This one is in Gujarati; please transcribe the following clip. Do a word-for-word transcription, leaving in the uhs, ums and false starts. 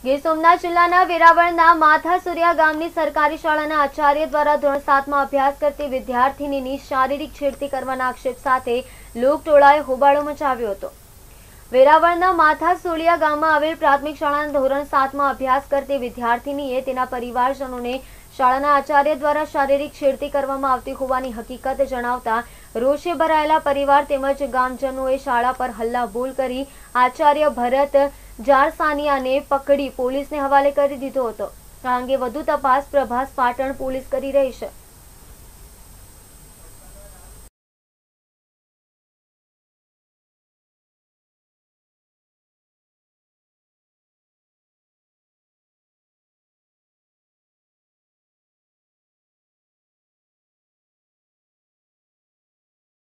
ગીર સોમનાથ જિલ્લાના વેરાવળના માથાસુરિયા ગામની સરકારી શાળાના આચાર્ય દ્વારા ધોરણ સાતમાં અભ્યાસ કરતી વિદ્યાર્થીનીની શારીરિક છેડતી કરવાના આક્ષેપ સાથે લોકટોળાએ હોબાળો મચાવ્યો હતો। વેરાવળના માથાસુરિયા ગામમાં આવેલ પ્રાથમિક શાળાના ધોરણ સાતમાં અભ્યાસ કરતી વિદ્યાર્થીનીએ તેના પરિવારજનોને શાળાના આચાર્ય દ્વારા શારીરિક છેડતી કરવામાં આવતી હોવાની હકીકત જણાવતા રોષે ભરાયેલા પરિવાર તેમજ ગામજનોએ શાળા પર હલ્લાબોલ કરી આચાર્ય ભરત જારસાનિયાને પકડી પોલીસને હવાલે કરી દીધો હતો। આ અંગે વધુ તપાસ પ્રભાસ પાટણ પોલીસ કરી રહી છે।